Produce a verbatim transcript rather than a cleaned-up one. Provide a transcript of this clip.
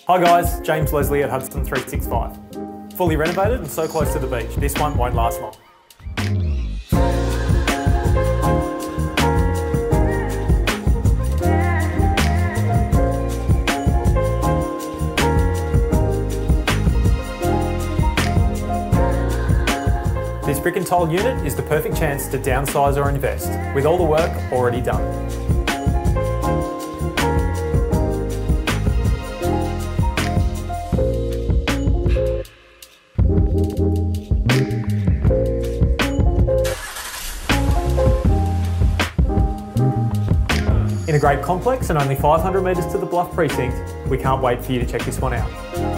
Hi guys, James Leslie at Hudson three sixty-five. Fully renovated and so close to the beach, this one won't last long. This brick and tile unit is the perfect chance to downsize or invest, with all the work already done. In a great complex and only five hundred metres to the Bluff precinct, we can't wait for you to check this one out.